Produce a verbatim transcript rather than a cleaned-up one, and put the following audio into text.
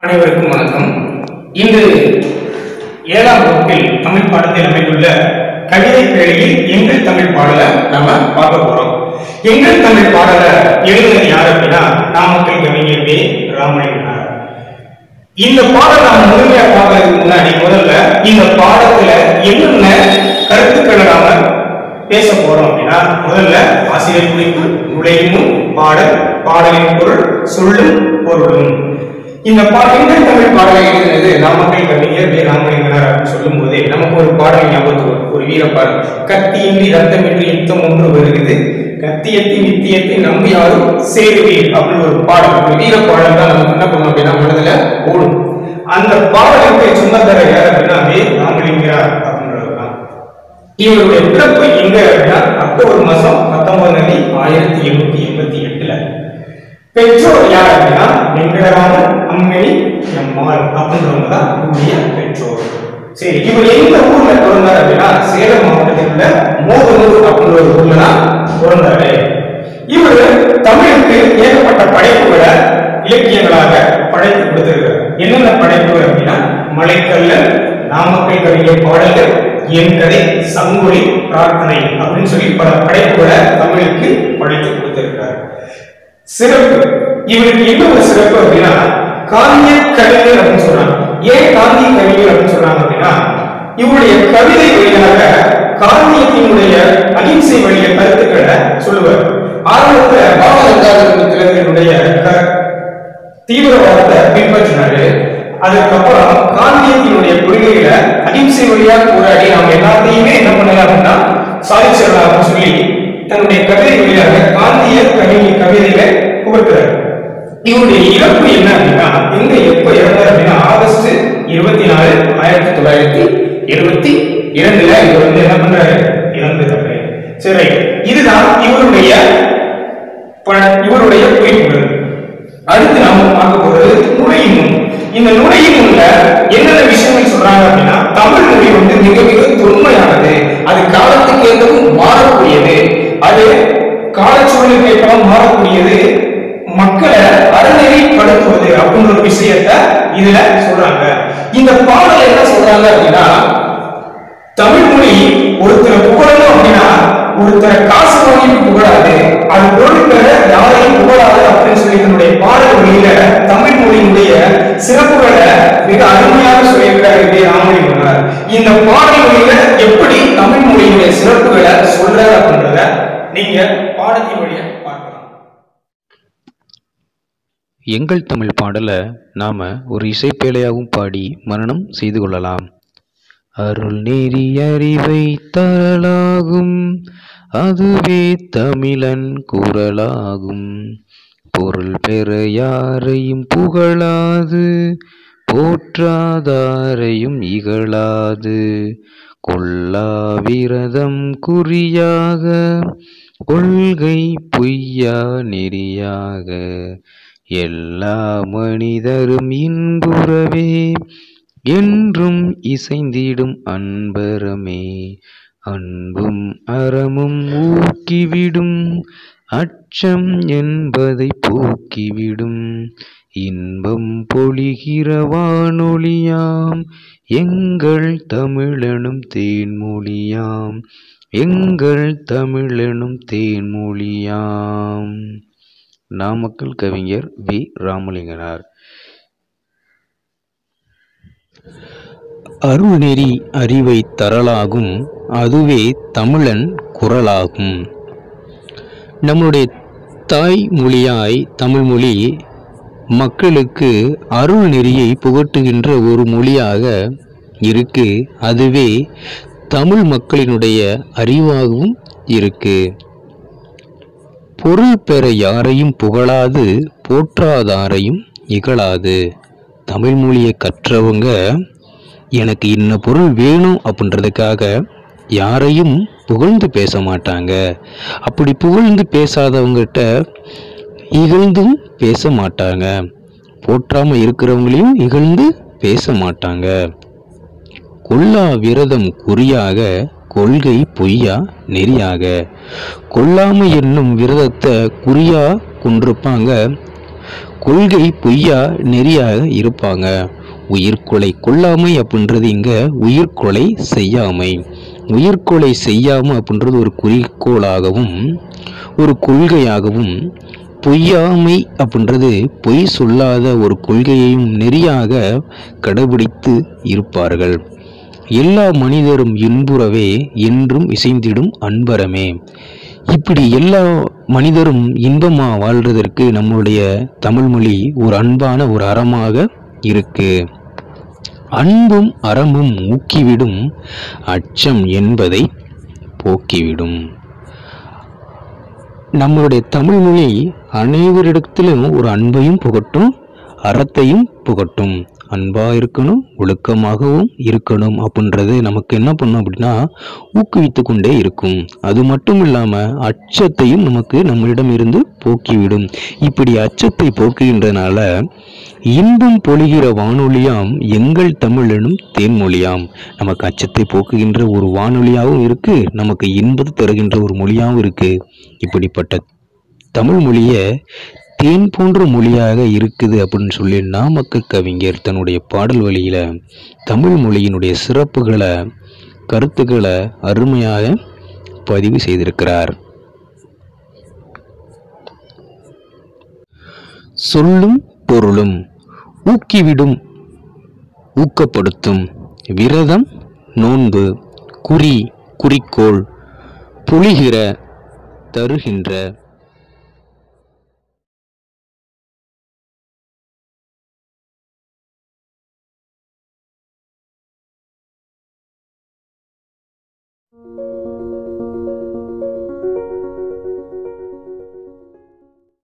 அனைவருக்கும் வணக்கம். இன்று ஏழாம் வகுப்பில் தமிழ் பாடத்தில் அமைந்துள்ள கவிதை பேழையில் எங்கள் தமிழ் பாடலை நாம பார்க்க போறோம். எங்கள் தமிழ் பாடலை எழுதுனது யார் அப்படின்னா நாமக்கல் கவிஞர் வே ராமலிங்கனார். இந்த பாடல் நாம் முழுமையா பார்க்கறதுக்கு முன்னாடி முதல்ல இந்த பாடத்துல என்னென்ன கருத்துக்களை நாம பேச போறோம் அப்படின்னா, முதல்ல ஆசிரியர் குறிப்பு, நுழையும் பாடல், பாடலின் பொருள், சொல்லும் பொருளும். இந்த எங்கள் தமிழ் பாடலை எழுதினது நாமக்கல் கவிஞர் வே ராமலிங்கனார் அப்படின்னு சொல்லும் போதே நமக்கு ஒரு பாடல் ஞாபகத்துக்கு ஒரு வீர பாடல். கத்தியின்றி ரத்தமின்றி யுத்தம் ஒன்று வருகிறது, கத்தியத்தின் நித்தியத்தை நம்பியாரும் சேருவீர் அப்படின்னு ஒரு பாடல், ஒரு வீர பாடல் தான் நமக்கு என்ன பண்ணணும் அப்படின்னா மனதுல ஓடும். அந்த பாடலுக்கு சுமந்தர யார் அப்படின்னா வே ராமலிங்கனார் அப்படின்றதுதான். இவருடைய பிறப்பு எங்க அப்படின்னா அக்டோபர் மாசம் பத்தொன்பதாம் தேதி ஆயிரத்தி எண்ணூத்தி எண்பத்தி எட்டுல. பெற்றோர் யார் அப்படின்னா வெங்கடராமன், அம்மணி, அம்மாள் அப்படின்றவங்க தான் இவருடைய பெற்றோர். சரி, இவர் எந்த ஊர்ல பிறந்தார் அப்படின்னா சேலம் மாவட்டத்தில் உள்ள மோகனூர் அப்படின்ற ஒரு ஊர்ல தான் பிறந்தாரு. இவர் தமிழுக்கு ஏகப்பட்ட படைப்புகளை இலக்கியங்களாக படைத்து கொடுத்திருக்கிறார். என்னென்ன படைப்புகள் அப்படின்னா மலைக்கல்லன், நாமக்கல் கவிஞர் பாடல்கள், என் கதை, சங்கொலி, பிரார்த்தனை அப்படின்னு சொல்லி பல படைப்புகளை தமிழுக்கு படைத்து கொடுத்திருக்கிறார். சிறப்பு, இவருக்கு என்ன ஒரு சிறப்பு அப்படின்னா காந்திய கவிஞர் அப்படின்னு சொல்றாங்க. ஏன் காந்திய கவிஞர் அப்படின்னு சொல்றாங்க அப்படின்னா இவருடைய கவிதை வழியாக காந்தியத்தினுடைய அகிம்சை வழிய கருத்துக்களை சொல்லுவார். ஆரம்பத்துல பாலகங்காதர திலகருடைய தீவிரவாதத்தை பின்பற்றினாரு. அதுக்கப்புறம் காந்தியத்தினுடைய கொள்கையில அகிம்சை வழியாக போராடி நாம் எல்லாத்தையுமே என்ன பண்ணலாம் அப்படின்னா சாதிச்சிடலாம் அப்படின்னு சொல்லி தன்னுடைய கவிதை வழியாக காந்திய கவிதை கவிதைகளை புகழ்கிறார். இவருடைய இறப்பு என்ன அப்படின்னா எங்க எப்ப இறந்தார் அப்படின்னா ஆகஸ்ட் இருபத்தி நாலு ஆயிரத்தி தொள்ளாயிரத்தி எழுபத்தி இரண்டுல இவர் வந்து என்ன பண்றாரு, இறந்துறாரு. சரி, இதுதான் இவருடைய இவருடைய குறிப்புகள். அடுத்து நாம பார்க்க போறது நுழையும். இந்த நுழையும் என்னென்ன விஷயங்கள் சொல்றாங்க அப்படின்னா தமிழ் மொழி வந்து மிக மிக தொன்மையானது, அது காலத்துக்கு ஏற்றவும் மாறக்கூடியது, அது காலச்சூழலுக்கு ஏற்றவும் மாறக்கூடியது, மக்களை அறநெறிப்படுத்துவது அப்படின்ற ஒரு விஷயத்த இதுல சொல்றாங்க. இந்த பாடல் என்ன சொல்றாங்க அப்படின்னா தமிழ் மொழி ஒருத்தரை புகழணும் அப்படின்னா ஒருத்தரை காசு வாங்கி புகழாது, அது பொருள் பெற யாரையும் புகழாது அப்படின்னு சொல்லி தன்னுடைய பாடல் வழியில தமிழ் மொழியினுடைய சிறப்புகளை மிக அருமையாக சொல்லியிருக்கிறார் வே ராமலிங்கனார். இந்த பாடல் வழியில எப்படி தமிழ் மொழியினுடைய சிறப்புகளை சொல்றாரு அப்படின்றத நீங்க பாடத்தின் வழியா பார்க்கலாம். எங்கள் தமிழ் பாடலை நாம ஒரு இசைப்பேழையாகவும் பாடி மரணம் செய்து கொள்ளலாம். அருள் நெறி அறிவை தரலாகும், அதுவே தமிழன் குரலாகும். பொருள் பெற யாரையும் புகழாது, போற்றாதாரையும் இகழாது. கொல்லா விரதம் குறியாக, கொள்கை பொய்யா நெறியாக. எல்லா மனிதரும் இன்புறவே, என்றும் இசைந்திடும் அன்பரமே. அன்பும் அறமும் ஊக்கிவிடும், அச்சம் என்பதை போக்கிவிடும். இன்பம் பொழிகிற வானொலியாம், எங்கள் தமிழெனும் தேன்மொழியாம், எங்கள் தமிழெனும் தேன்மொழியாம். நாமக்கல் கவிஞர் வே ராமலிங்கனார். அருள்நெறி அறிவை தரலாகும், அதுவே தமிழன் குரலாகும். நம்முடைய தாய்மொழியாய் தமிழ்மொழி மக்களுக்கு அருள் நெறியை புகட்டுகின்ற ஒரு மொழியாக இருக்கு. அதுவே தமிழ் மக்களினுடைய அறிவாகவும் இருக்கு. பொருள் பெற யாரையும் புகழாது, போற்றாதாரையும் இகழாது. தமிழ் மொழியை கற்றவங்க எனக்கு இன்ன பொருள் வேணும் அப்படின்றதுக்காக யாரையும் புகழ்ந்து பேச மாட்டாங்க. அப்படி புகழ்ந்து பேசாதவங்ககிட்ட இகழ்ந்தும் பேச மாட்டாங்க. போற்றாம இருக்கிறவங்களையும் இகழ்ந்து பேச மாட்டாங்க. கொல்லா விரதம் குறியாக, கொள்கை பொய்யா நெறியாக. கொல்லாமை என்னும் விரதத்தை குறியா கொண்டிருப்பாங்க. கொள்கை பொய்யா நெறியாக இருப்பாங்க. உயிர்கொலை கொல்லாமை அப்படின்றது இங்க உயிர்கொலை செய்யாமை. உயிர்கொலை செய்யாமை அப்படின்றது ஒரு குறிக்கோளாகவும் ஒரு கொள்கையாகவும், பொய்யாமை அப்படின்றது பொய் சொல்லாத ஒரு கொள்கையையும் நெறியாக கடைபிடித்து இருப்பார்கள். எல்லா மனிதரும் இன்புறவே என்றும் இசைந்திடும் அன்பரமே. இப்படி எல்லா மனிதரும் இன்பமா வாழ்றதற்கு நம்மளுடைய தமிழ்மொழி ஒரு அன்பான ஒரு அறமாக இருக்கு. அன்பும் அறமும் ஊக்கிவிடும், அச்சம் என்பதை போக்கிவிடும். நம்மளுடைய தமிழ்மொழி அனைவரிடத்திலும் ஒரு அன்பையும் புகட்டும், அறத்தையும் புகட்டும். அன்பா இருக்கணும், ஒழுக்கமாகவும் இருக்கணும் அப்படின்றது நமக்கு என்ன பண்ணும் அப்படின்னா ஊக்குவித்து கொண்டே இருக்கும். அது மட்டும் இல்லாம அச்சத்தையும் நமக்கு நம்மளிடம் இருந்து போக்கிவிடும். இப்படி அச்சத்தை போக்குகின்றனால இன்பம் பொழிகிற வானொலியாம் எங்கள் தமிழ் எனும் தேன்மொழியாம். நமக்கு அச்சத்தை போக்குகின்ற ஒரு வானொலியாகவும் இருக்கு, நமக்கு இன்பத்தை தருகின்ற ஒரு மொழியாகவும் இருக்கு. இப்படிப்பட்ட தமிழ் மொழியை தேன் போன்ற மொழியாக இருக்குது அப்படின்னு சொல்லி நாமக்கல் கவிஞர் தன்னுடைய பாடல் வழியில தமிழ் மொழியினுடைய சிறப்புகளை, கருத்துக்களை அருமையாக பதிவு செய்திருக்கிறார். சொல்லும் பொருளும் ஊக்கிவிடும், ஊக்கப்படுத்தும். விரதம், நோன்பு, குறி, குறிக்கோள், பொழிகிற, தருகின்ற.